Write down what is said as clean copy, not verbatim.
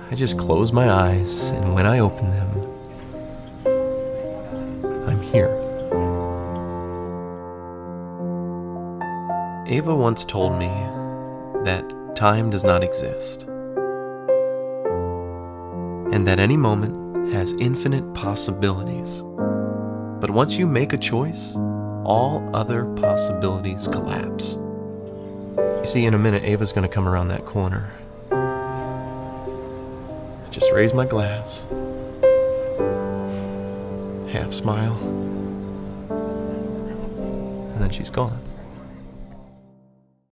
I just close my eyes, and when I open them, I'm here. Ava once told me that time does not exist, and that any moment has infinite possibilities. But once you make a choice, all other possibilities collapse. You see, in a minute, Ava's gonna come around that corner. I just raise my glass, half smile, and then she's gone.